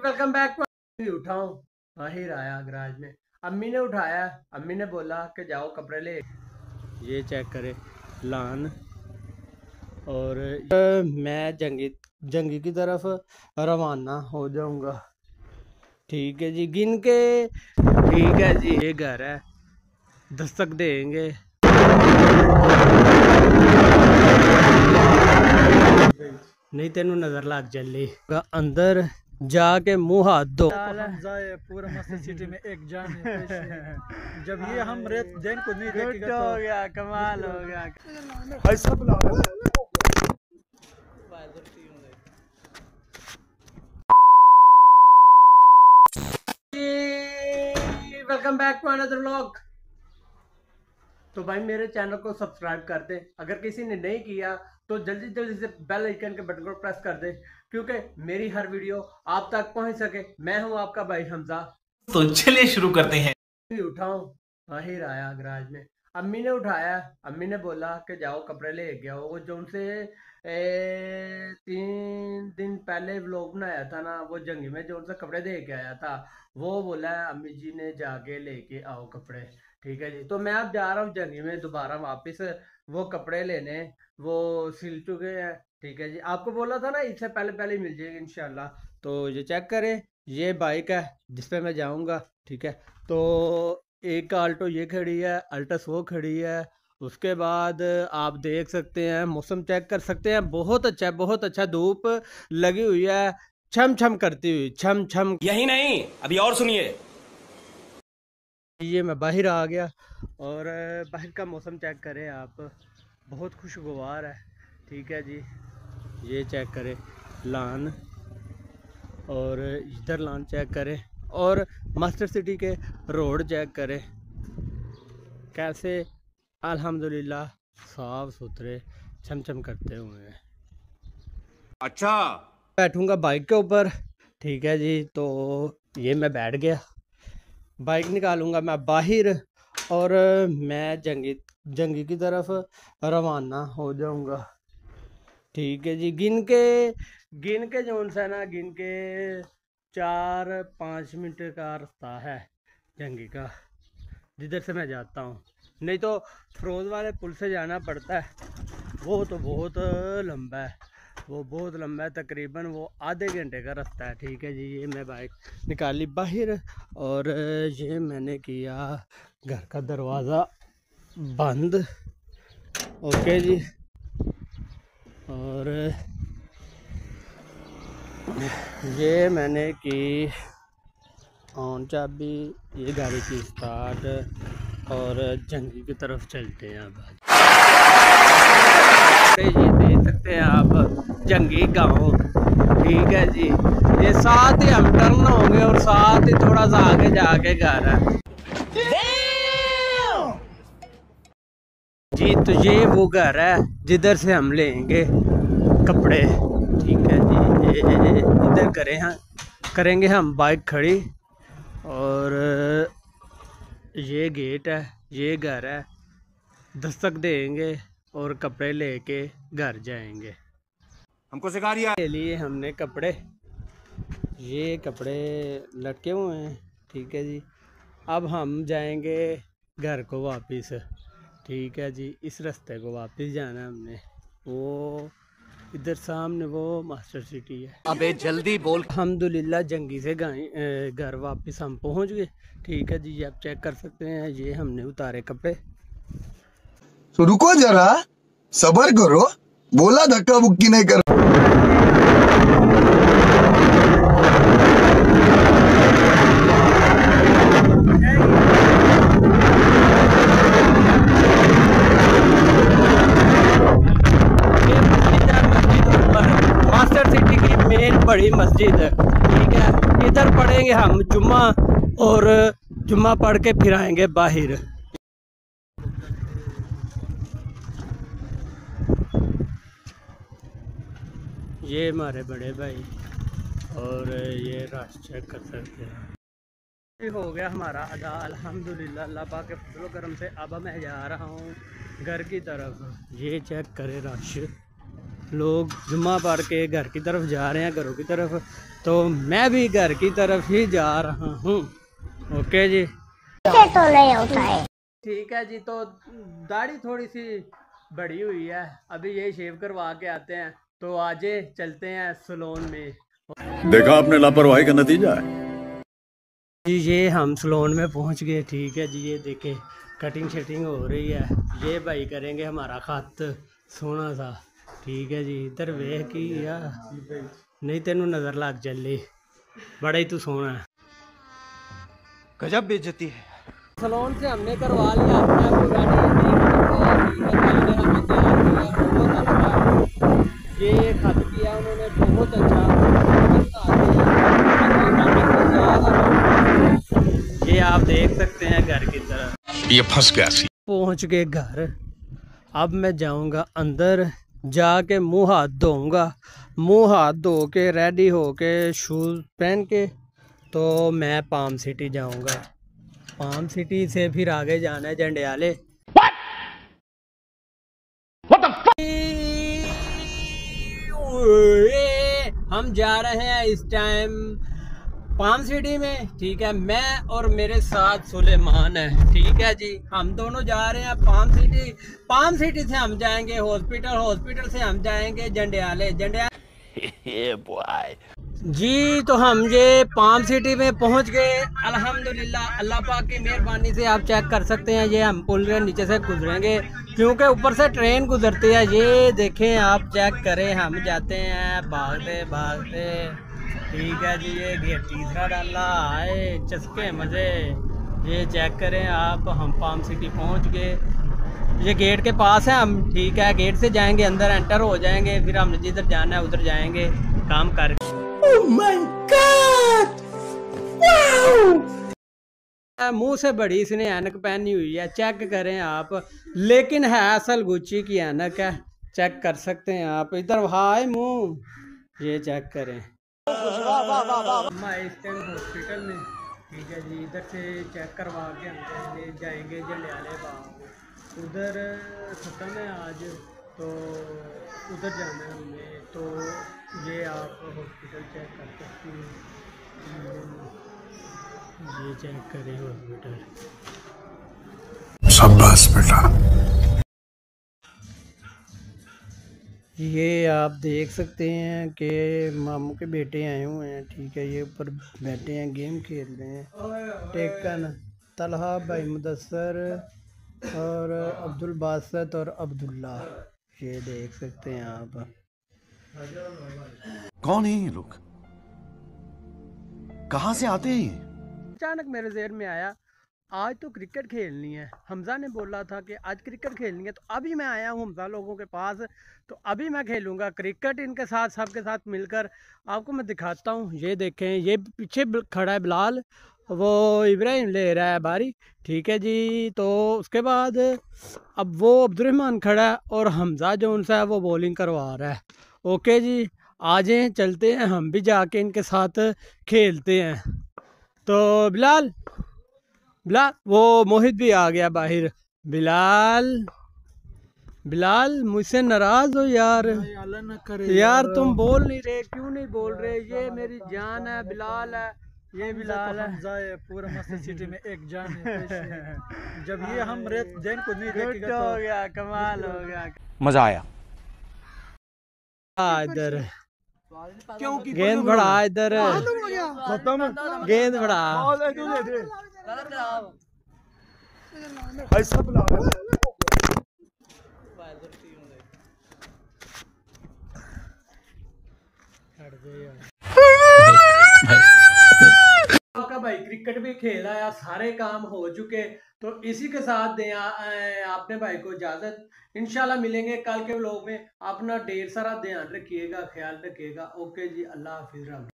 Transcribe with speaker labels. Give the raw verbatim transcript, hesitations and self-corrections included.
Speaker 1: Welcome back. उठाऊं बाहर आया garage में, अम्मी ने उठाया, अम्मी ने बोला कि जाओ कपड़े ले। ये चेक करे लान और मैं जंगी जंगी की तरफ रवाना हो जाऊंगा। ठीक है जी, गिन के ठीक है जी। ये घर है, दस्तक देंगे। नहीं तेनू नजर लग चली अंदर जाके मुंह हाथ धो।
Speaker 2: हम जाए पूरा मस्जिद सिटी में एक जान है। जब ये हम रेत जैन को नहीं देखेगा तो
Speaker 1: हो गया, कमाल हो गया। Welcome back to another vlog. तो भाई मेरे चैनल को सब्सक्राइब कर दे, अगर किसी ने नहीं किया तो जल्दी जल्दी से बेल आइकन के बटन को प्रेस कर दे, क्योंकि मेरी हर वीडियो आप तक पहुंच सके। मैं हूं आपका भाई हमजा। तो चलिए शुरू करते हैं। उठाऊं बाहर आया गराज में, अम्मी ने उठाया, अम्मी ने बोला कि जाओ कपड़े ले के आओ। वो जो उनसे तीन दिन पहले व्लॉग बनाया था ना, वो जंगी में जो उनसे कपड़े दे के आया था, वो बोला है अम्मी जी ने जाके लेके आओ कपड़े। ठीक है जी, तो मैं अब जा रहा हूँ जंगी में दोबारा वापस वो कपड़े लेने। वो सिल चुके हैं। ठीक है जी, आपको बोला था ना इससे पहले पहले मिल जाएगी इंशाल्लाह। तो ये चेक करें, ये बाइक है जिस पे मैं जाऊंगा। ठीक है, तो एक आल्टो ये खड़ी है, अल्टस वो खड़ी है। उसके बाद आप देख सकते हैं, मौसम चेक कर सकते हैं, बहुत अच्छा बहुत अच्छा धूप लगी हुई है, छम छम करती हुई, छम छम।
Speaker 3: यही नहीं, अभी और सुनिए।
Speaker 1: ये मैं बाहर आ गया और बाहर का मौसम चेक करें आप, बहुत खुशगवार है। ठीक है जी, ये चेक करें लान और इधर लान चेक करें और मास्टर सिटी के रोड चेक करें कैसे अल्हम्दुलिल्लाह साफ सुथरे छमछम करते हुए हैं।
Speaker 3: अच्छा,
Speaker 1: बैठूंगा बाइक के ऊपर। ठीक है जी, तो ये मैं बैठ गया, बाइक निकालूंगा मैं बाहर और मैं जंगी जंगी की तरफ रवाना हो जाऊंगा। ठीक है जी, गिन के गिन के जोन से ना, गिन के चार पाँच मिनट का रास्ता है जंगी का, जिधर से मैं जाता हूँ। नहीं तो फरोज वाले पुल से जाना पड़ता है, वो तो बहुत लंबा है, वो बहुत लंबा है, तकरीबन वो आधे घंटे का रास्ता है। ठीक है जी, ये मैं बाइक निकाली बाहर और ये मैंने किया घर का दरवाज़ा बंद। ओके जी, और ये मैंने की ऑन चाबी, ये गाड़ी की स्टार्ट और जंगी की तरफ चलते हैं। अब ये देख सकते हैं आप जंगी गांव। ठीक है जी, ये साथ ही हम टर्न होंगे और साथ ही थोड़ा सा आगे जाके घर है जी। तो ये वो घर है जिधर से हम लेंगे कपड़े। ठीक है जी, ये इधर करें हाँ करेंगे हम बाइक खड़ी और ये गेट है, ये घर है, दस्तक देंगे और कपड़े लेके घर जाएंगे।
Speaker 3: हमको सिखा दिया
Speaker 1: के लिए हमने कपड़े, ये कपड़े लटके हुए हैं। ठीक है जी, अब हम जाएंगे घर को वापस। ठीक है जी, इस रास्ते को वापस जाना है हमने। वो इधर सामने वो मास्टर सिटी है।
Speaker 3: अबे जल्दी बोल।
Speaker 1: अल्हम्दुलिल्लाह जंगी से घर वापस हम पहुंच गए। ठीक है जी, आप चेक कर सकते हैं, ये हमने उतारे कपड़े।
Speaker 4: तो रुको जरा, सबर करो, बोला धक्का बुक्की नहीं कर।
Speaker 1: मास्टर सिटी की मेन बड़ी मस्जिद है। ठीक है, इधर पढ़ेंगे हम जुम्मा और जुम्मा पढ़ के फिर आएंगे बाहर। ये हमारे बड़े भाई और ये रास्ता चेक कर सकते हैं। ये हो गया हमारा अदा अल्हम्दुलिल्लाह, अल्लाह पाक के फजल करम से। अब मैं जा रहा हूँ घर की तरफ। ये चेक करें रश, लोग जुम्मा पढ़ के घर की तरफ जा रहे हैं, घरों की तरफ, तो मैं भी घर की तरफ ही जा रहा हूँ। ओके जी,
Speaker 5: तो नहीं होता है।
Speaker 1: ठीक है जी। तो दाढ़ी थोड़ी सी बड़ी हुई है, अभी ये शेव करवा के आते हैं, तो आजे चलते हैं सलोन में।
Speaker 6: देखा आपने लापरवाही का नतीजा है।
Speaker 1: जी ये हम सलोन में पहुंच गए। ठीक है जी, ये देखे कटिंग शटिंग हो रही है। ये भाई करेंगे हमारा खत सोना सा। ठीक है जी, इधर वेख की या नहीं तेनू नज़र लग चली, बड़ा ही तू सोना है।
Speaker 3: गजब बेइज्जती है।
Speaker 1: सलोन से हमने करवा लिया अपना पूरा ये खत किया उन्होंने, बहुत अच्छा। ये आप देख सकते हैं घर की तरफ।
Speaker 6: ये फंस गया सी।
Speaker 1: पहुंच गए घर। अब मैं जाऊंगा अंदर, जाके मुंह हाथ धोऊंगा। मुंह हाथ धो के रेडी हो के शूज़ पहन के तो मैं पाम सिटी जाऊंगा। पाम सिटी से फिर आगे जाना है जंडियाले। हम जा रहे हैं इस टाइम पाम सिटी में। ठीक है, मैं और मेरे साथ सुलेमान है। ठीक है जी, हम दोनों जा रहे हैं पाम सिटी। पाम सिटी से हम जाएंगे हॉस्पिटल, हॉस्पिटल से हम जाएंगे जंडियाले, जंडियाले जी। तो हम ये पाम सिटी में पहुंच गए अल्हम्दुलिल्लाह। अल्लाह पाक की मेहरबानी से आप चेक कर सकते हैं, ये हम पुल के नीचे से गुजरेंगे क्योंकि ऊपर से ट्रेन गुजरती है। ये देखें आप, चेक करें, हम जाते हैं भागते भागते। ठीक है जी, ये गेट तीसरा डाला आए चस्के मज़े। ये चेक करें आप, हम पाम सिटी पहुंच गए। ये गेट के पास है हम। ठीक है, गेट से जाएंगे अंदर, एंटर हो जाएंगे, फिर हमने जिधर जाना है उधर जाएंगे काम कर। Oh my God! Wow! मुंह से बड़ी इसने ऐनक पहनी हुई है, चेक करें आप, लेकिन है असल गुच्ची की ऐनक है। चेक कर सकते हैं आप, इधर हाय मुंह, ये चेक करें। अम्मा इस टाइम हॉस्पिटल में। ठीक है जी, इधर से चेक करवा के हम जाएंगे जाएंगे जंडियाले बाग। उधर ख़त्म है आज, तो उधर जाना है हमें। तो ये आप हॉस्पिटल चेक कर सकते हैं, ये चेक करें हॉस्पिटल।
Speaker 6: शाबाश बेटा।
Speaker 1: ये आप देख सकते हैं कि मामू के बेटे आए हुए हैं। ठीक है, ये ऊपर बैठे हैं, गेम खेल रहे हैं। टेकन, तलहा भाई, मुदस्सर और अब्दुल बासत और अब्दुल्ला, ये देख सकते हैं आप।
Speaker 6: कौन है ये लोग, कहाँ से आते हैं?
Speaker 1: अचानक मेरे ज़हन में आया आज तो क्रिकेट खेलनी है। हमज़ा ने बोला था कि आज क्रिकेट खेलनी है, तो अभी मैं आया हूँ हमज़ा लोगों के पास, तो अभी मैं खेलूँगा क्रिकेट इनके साथ, सबके साथ मिलकर। आपको मैं दिखाता हूँ, ये देखें, ये पीछे खड़ा है बिलाल, वो इब्राहिम ले रहा है बारी। ठीक है जी, तो उसके बाद अब वो अब्दुर्रहमान खड़ा है और हमज़ा जो उनसे है वो बॉलिंग करवा रहा है। ओके जी, आ जाएं, चलते हैं, हम भी जाके इनके साथ खेलते हैं। तो बिलाल बिलाल, वो मोहित भी आ गया बाहर। बिलाल बिलाल मुझसे नाराज हो यार।
Speaker 2: न करे
Speaker 1: यार तुम बोल नहीं रहे, क्यों नहीं बोल रहे? ये मेरी जान है, बिलाल है, ये बिलाल है।
Speaker 2: हमजा है, पूरा मस्जिद सिटी में एक जान है। पैसे। जब ये हम रेत जैन को नहीं
Speaker 1: गुड
Speaker 2: देखेगा
Speaker 1: हो
Speaker 2: तो
Speaker 1: गया, कमाल हो गया।
Speaker 3: मजा आया।
Speaker 1: आ इधर गेंद बढ़ा, इधर गेंद बढ़ा। आपका भाई क्रिकेट भी खेला है, सारे काम हो चुके, तो इसी के साथ दें आपने भाई को इजाजत। इंशाल्लाह मिलेंगे कल के व्लॉग में। अपना ढेर सारा ध्यान रखिएगा, ख्याल रखिएगा। ओके जी, अल्लाह हाफिज़।